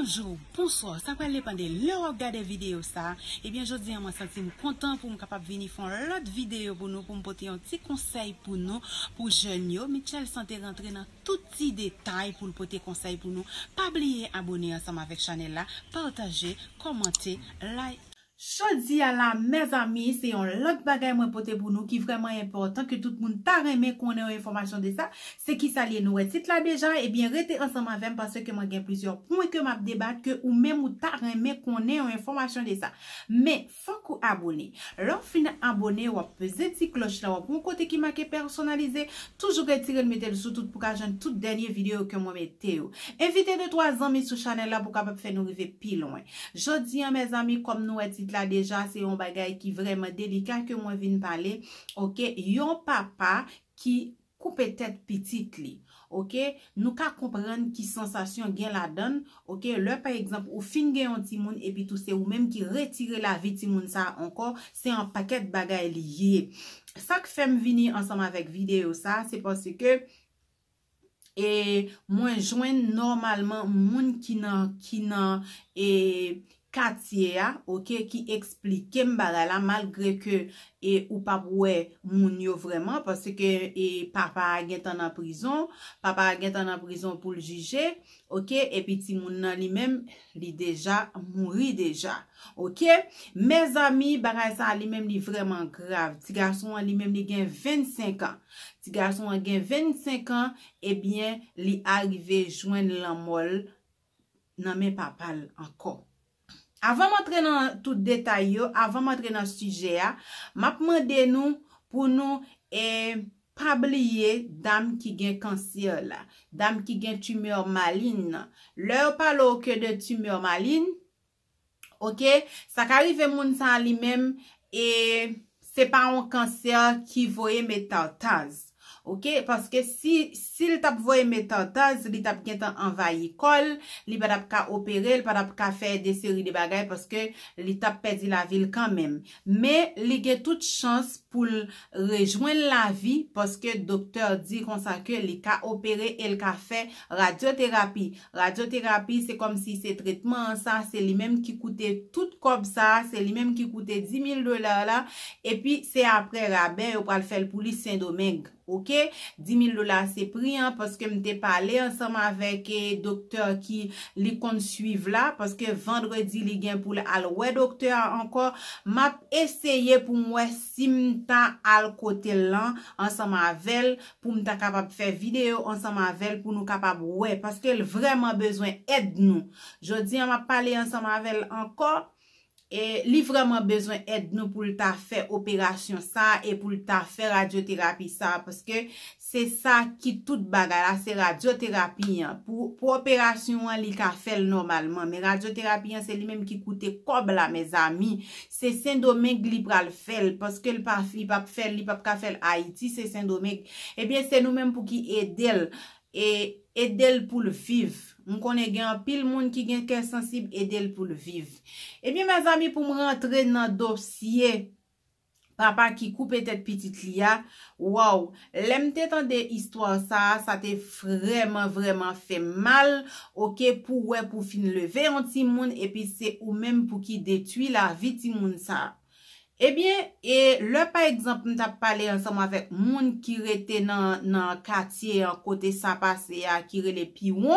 Bonjour, bonsoir, ça va dépendre de l'heure regarder vidéo ça. Eh bien, je dis à moi senti content pour me capable venir faire l'autre vidéo pour nous, pour me porter un petit conseil pour nous, pour jeunes yo. Michel santé rentrer dans tout petit détail pour le porter conseil pour nous. Pas oublier abonner ensemble avec channel là, partager, commenter, like. Jodi à la mes amis, c'est un l'autre bagay moi pote pour nous qui vraiment important que tout le monde t'a remet qu'on ait information de ça, c'est qui ça lié nous titre là déjà et bien restez ensemble avec parce que moi j'ai plusieurs points que m'a débattre que ou même ou t'a remet qu'on ait information de ça. Mais faut qu'on abonner. Lorsque fin abonner ou peser petit cloche là ou pour côté qui marqué personnalisé, toujours retirer le mettre sur tout pour qu'ajoute toute dernière vidéo que moi mettez. Invitez de 3 amis sur channel là pour capable faire nous arriver plus loin. Jodi à mes amis comme nous titre là déjà c'est un bagay qui vraiment délicat que moi viens parler. OK, yon papa qui coupe tête petite li. OK, nous ka comprendre qui sensation gen la donne. OK, là par exemple ou fin gen un ti moun et puis tout c'est ou même qui retire la vie ti moun ça encore, c'est un paquet de bagay lié. Ça que fait me venir ensemble avec vidéo ça, c'est parce que et moi joindre normalement moun qui nan et quartier OK qui explique m'bara la malgré que et ou pas ouais moun yo vraiment parce que et papa est en prison pour le juger OK et puis ti moun nan lui-même li déjà mouri déjà OK mes amis bagay ça lui-même li vraiment grave ti garçon lui-même li gen 25 ans ti garçon gen 25 ans et bien li arrivé joindre la mol nan men papa encore. Avant d'entrer dans tout détail yo, avant d'entrer dans sujet m'a demandé nous pour nous pas oublier dame qui gen cancer là, dame qui gen tumeur maligne. Leur parle que de tumeur maligne. OK, ça qu'arrive moun sa lui-même et c'est pas un cancer qui voye métastases. OK, parce que si le tap voye métastases, li tap gen tan envahi col, li pa tap ka opérer, li pa tap ka faire des séries de bagages parce que li tap perdu la ville quand même. Mais li gen toute chance pour rejoindre la vie parce que docteur dit comme ça que li ka opérer et li ka fait radiothérapie. Radiothérapie c'est comme si c'est traitement ça, c'est lui même qui coûtait tout comme ça, c'est lui même qui coûtait $10,000 là et puis c'est après rabais ou pral faire pour lui Saint-Domingue. OK, $10,000 c'est pris parce que m'te parlé ensemble avec docteur qui li kon suivre là parce que vendredi li gen pour al ouais docteur encore m'a essayé pour moi si m'ta al côté là ensemble avec pour m'ta capable faire vidéo ensemble avec pour nous capable ouais parce qu'elle vraiment besoin aide nous. Jodi on m'a parlé ensemble avec encore et li vraiment besoin aide nous pour ta faire opération ça et pour ta faire radiothérapie ça parce que c'est ça qui toute bagarre c'est radiothérapie pour opération li ka fait normalement mais radiothérapie c'est lui même qui coûte comme là mes amis c'est Saint-Domingue li pral faire parce que il pas faire Haïti c'est Saint-Domingue et bien c'est nous même pour qui aider et aider pour le vivre. On connaît gen pile monde qui gen cœur sensible aider pour le vivre. Et bien mes amis pour me rentrer dans dossier papa qui coupe tête petite lia, wow, l'aime t'entendre histoire ça te vraiment fait mal. OK pour fin lever un petit monde et puis c'est ou même pour qui détruit la vie ti monde ça. Eh bien, et là, par exemple, nous avons parlé ensemble avec moun qui était dans quartier, côté ça passé, qui relè Piwon.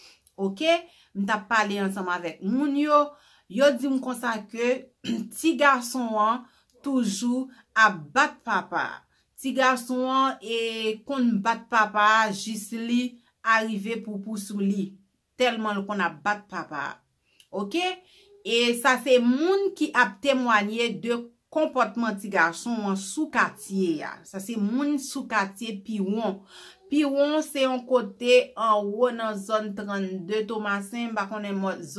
OK? Nous avons parlé ensemble avec moun yo dit comme ça que, ti garçon, toujours à battre papa. Ti garçon, et qu'on bat papa, juste li, arrivé pour sou li. Tellement qu'on a battre papa. OK? Et ça, c'est moun qui a témoigné de comportement ti garçon sous quartier ça c'est moun sous quartier Piwon c'est un côté en haut dans zone 32 Thomasin ba connait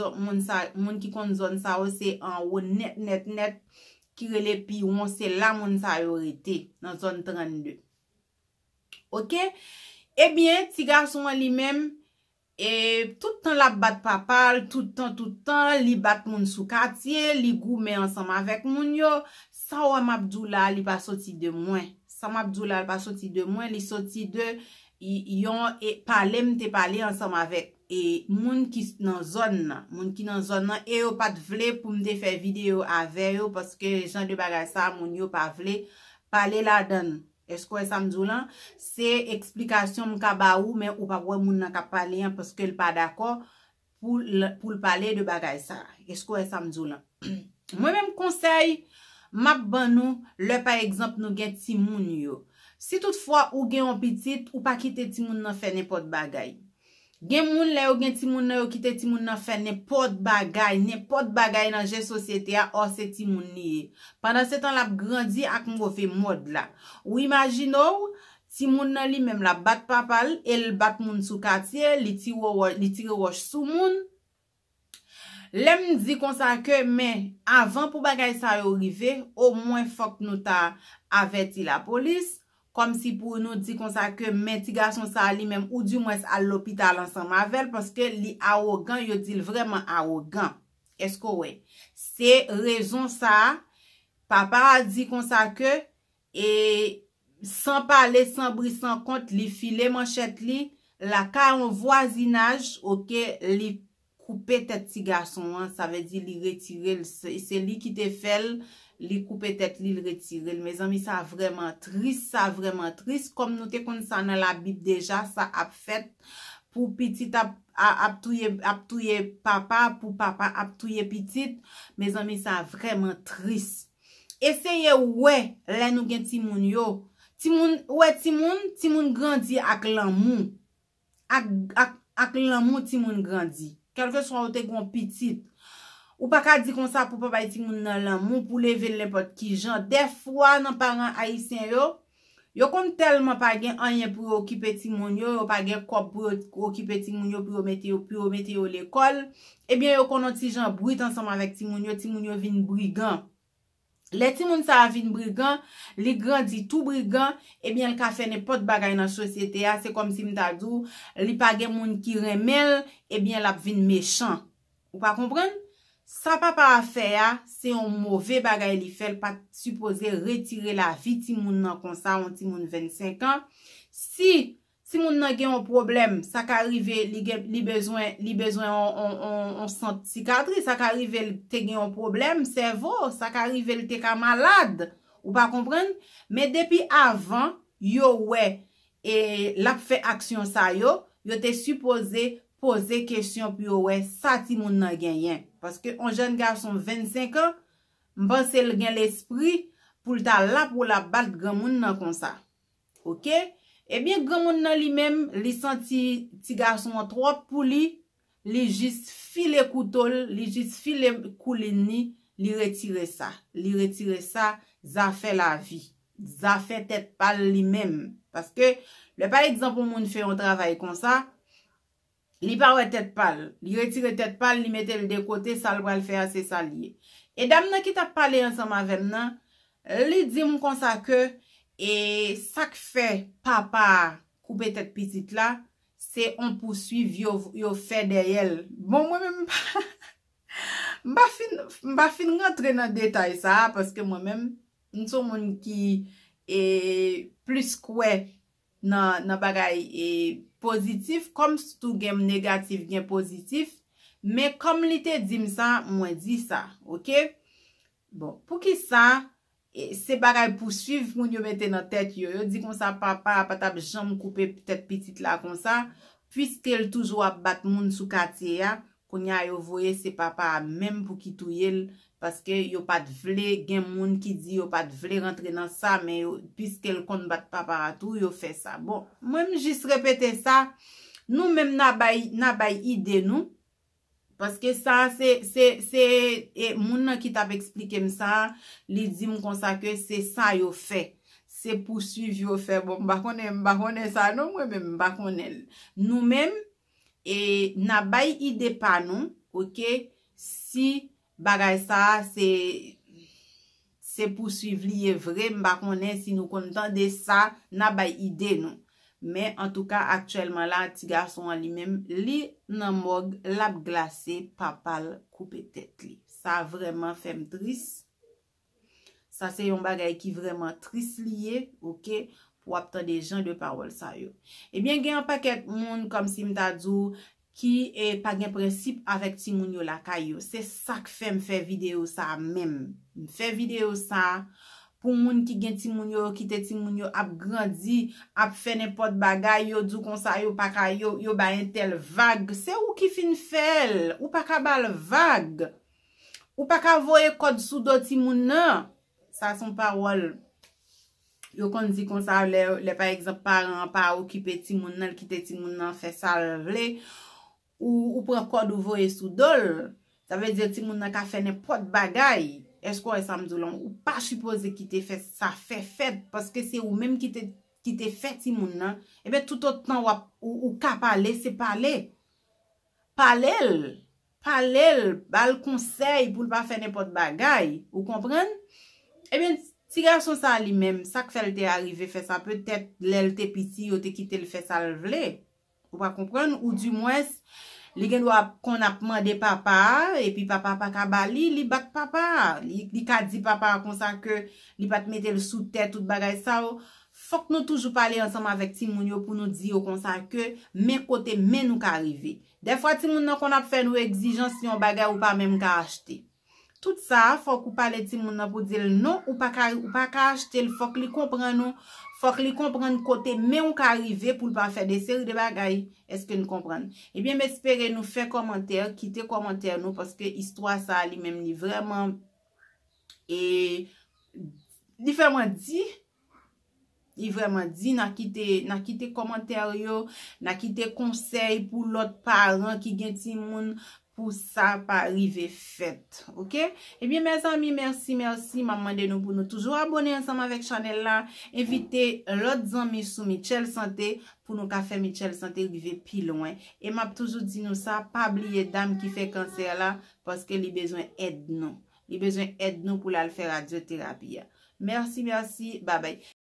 moun qui kon zone ça c'est en haut net qui relè Piwon c'est là moun ça yorité dans zone 32. OK, eh bien ti garçon lui-même et tout le temps la bat papa, tout le temps li bat moun sous quartier, li goume ensemble avec moun yo. Ça ou m'abdoula li pas sorti de moins. Ça m'abdoula pas sorti de moins, li sorti de yon et parler ensemble avec et moun ki nan zone nan, moun ki nan zone nan, et yo pat vle pou m'de fè vidéo avec yo, parce que jan de bagay sa, moun yo pa vle pale la dan. Est-ce que ça m'dou lan? C'est explication m'ka ba ou, mais ou pa wè moun nan ka pale yan, parce que l pa d'accord pour le parler de bagay sa. Est-ce que ça m'dou lan? Moi-même conseil, m'a ban nou, le par exemple nou gen ti moun yo. Si toutefois ou gen yon petit, ou pa kite ti moun nan fè n'importe bagay. Gen moun le ou gen ti moun nan yo kite ti moun nan fè n'importe bagay nan jè société a, or se ti moun niye. Pendant ce temps la grandi ak mouve mode la. Ou imagine ou, ti moun nan li même la bat papal, el bat moun sou quartier, li tire roche sou moun. Lem di kon sa ke, men, avant pou bagay sa yo rive, au moins fok nou ta averti la police. Comme si pour nous dit qu'on ça que men ti garçon ça li même ou du moins à l'hôpital ensemble avec parce que li arrogant, yo dit vraiment arrogant. Est-ce que ouais? C'est raison ça papa a dit qu'on ça que et sans parler sans bris sans compte li filet manchette li la ka en voisinage OK li couper tête ti garçon hein, ça veut dire li retirer c'est lui qui te fait li coupe tête li retire. Mes amis, ça vraiment triste comme nous te kon ça dans la Bible déjà, ça a fait pour petit ap touye papa, pour papa ap touye petit. Mes amis, ça vraiment triste. Essayez ouais, là nous gen ti moun yo. Ti moun grandi ak l'amour. Ak l'amour ti moun grandi. Quel que soit ou te gon petit. Ou pas ka di kon sa pour papa ti moun nan l'amour pour lever n'importe qui genre. Des fois nan parents haïtiens yo kon tellement pas gen anyen pour occuper ti moun yo pas gen kop pour occuper ti moun yo pour mettre yo l'école. Eh bien yo kon ti gens bruit ensemble avec ti moun yo vin brigand. Les ti moun sa vin brigand, li grandi tout brigand, eh bien, le ka fait n'importe bagay dans société a, c'est comme si m'ta dou, li pa gen moun ki remel, eh bien, la vin méchant. Ou pas comprendre? Ça papa a fait a, c'est un mauvais bagay li fait, pas supposé retirer la vie ti moun nan kon sa, on ti moun 25 ans. Si moun nan gen un problème, ça ka arrive li besoin on sent cicatrice, ça ka arrive te gen un problème cerveau, ça ka arrive te ka malade, ou pas comprendre? Mais depuis avant, yo ouais et l'a fait action ça yo te supposé poser question puis ouais ça ti moun nan genyen parce que un jeune garçon 25 ans, m'pense l gen l'esprit pour ta là pour la battre grand moun nan comme ça. OK? Eh bien, grand moun nan li même, li senti ti garçon trop pour li juste file couteau, li juste file koulini, li retire ça. Li retire ça, ça fait la vie. Ça fait tête pâle li même. Parce que, le par exemple, moun fait un travail comme ça, li pa wè tête pâle. Li retire tête pâle, li mette le de côté, ça le faire, c'est ça lié. Et dame nan qui t'a parlé ensemble avec nan, li dit moun comme ça que, et ça que fait papa couper tête petite là, c'est on poursuit yo fait derrière. Bon moi même m'pa fin rentrer dans détail ça parce que moi même nous sommes moun qui est plus quoi dans bagay et positif comme tout game négatif gen positif mais comme li te dit ça moi dit ça. OK? Bon, pour qui ça et c'est bagay poursuivre moun yo mette dans tête yo dit comme ça papa pas t'a jambe couper peut-être petite là comme ça puisqu'elle toujours battre moun sous quartier ya konya yo voye c'est papa même pour qui touye parce que yo pas vle gen moun qui dit yo pas vle rentrer dans ça mais puisqu'elle compte battre papa à tout yo fait ça. Bon même juste répéter ça nous même n'a bay idée nous parce que ça c'est et moun qui t'a expliqué ça li dit m kon ça que c'est ça yo fait c'est poursuivre yo fait bon m'pa connait ça non moi même m'pa connait nous même et n'a bay idée pas nous. OK? Si bagay ça c'est poursuivre li vrai m'pa connait si nous content de ça n'a bay idée nous. Mais en tout cas actuellement là ti garçon en lui-même li nan morgue l'a glacé papal couper tête li. Ça vraiment fait me triste. Ça c'est un bagay qui vraiment triste lié. OK? Pour attendre des gens de parole ça yo. Eh bien gen un paquet monde comme si m'ta dou qui est pas gen principe avec ti moun yo la kayo. C'est ça que fait me faire vidéo ça même. Me faire vidéo ça pour moun qui gen ti moun yo, qui te ti moun yo ap grandi, ap fait n'importe bagay yo dou kon sa yo pa ka yo ba un tel vague. C'est ou qui fin fel, ou pa ka bal vague. Ou pa ka voye code sous do ti moun nan. Ça son parole. Yo kon di kon sa le par exemple parents pa occuper ti moun nan, ki te ti moun nan fait ça vle. Ou prend code ou voye sous dol. Ça veut dire ti moun nan ka fait n'importe bagay. Est-ce qu'on est samedi ou pas supposé qui te fait ça fait parce que c'est ou même qui te fait ti moun nan. Et bien tout autant ou ka parler, c'est parler. Parler, bal conseil pour pas faire n'importe bagay. Vous comprenez? Eh bien si garçon ça lui-même, ça que fait te arrivé fait ça peut-être l'elle te petit ou te quitté le fait ça le vle. Vous pas comprendre ou du moins li gen doit qu'on a demandé papa et puis papa pas ka bali li bat papa li ka di papa comme ça que li pas te mettre le sous tête tout bagay ça faut que nous toujours parler ensemble avec ti moun yo pour nous dire comme ça que men côté men nous ka arriver des fois ti moun nan qu'on a fait nous exigence si on bagay ou pas même ka acheter tout ça faut qu'on parler ti moun nan pour dire non ou pas ka acheter faut que li comprend nous faut que li comprenne côté mais on ka arriver pour pas faire des séries de bagailles. Est-ce que nous comprenons? Eh bien m'espérer nous faire commentaire, quitter commentaire nous parce que histoire ça lui même li vraiment et li vraiment dit n'a quitté commentaire yo, n'a quitté conseil pour l'autre parent qui gen ti moun pour ça pas arriver fait. OK? Eh bien mes amis, merci maman de nous pour nous toujours abonner ensemble avec channel là, inviter l'autre amis sous Michel Santé pour nous faire Michel Santé arriver plus loin et m'a toujours dit nous ça pas oublier dame qui fait cancer là parce que li besoin aide nous. Il besoin aide nous pour la faire radiothérapie. Merci, bye bye.